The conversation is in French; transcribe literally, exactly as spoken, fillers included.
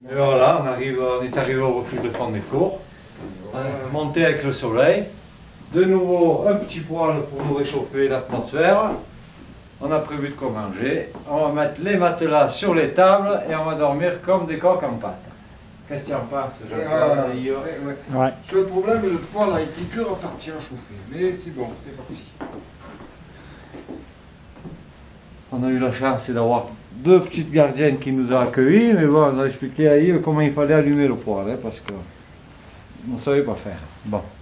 Et voilà, on, arrive, on est arrivé au refuge de Fondecourt. On est monté avec le soleil. De nouveau, un petit poêle pour nous réchauffer l'atmosphère. On a prévu de quoi manger. On va mettre les matelas sur les tables et on va dormir comme des coqs en pâte. Qu'est-ce que tu en penses, Jean-Claude? Ouais, ouais. Ouais. Seul problème, le poêle a été dur à partir à chauffer. Mais c'est bon, c'est parti. On a eu la chance d'avoir deux petites gardiennes qui nous ont accueillis, mais bon, on a expliqué à Yves comment il fallait allumer le poêle, hein, parce qu'on ne savait pas faire. Bon.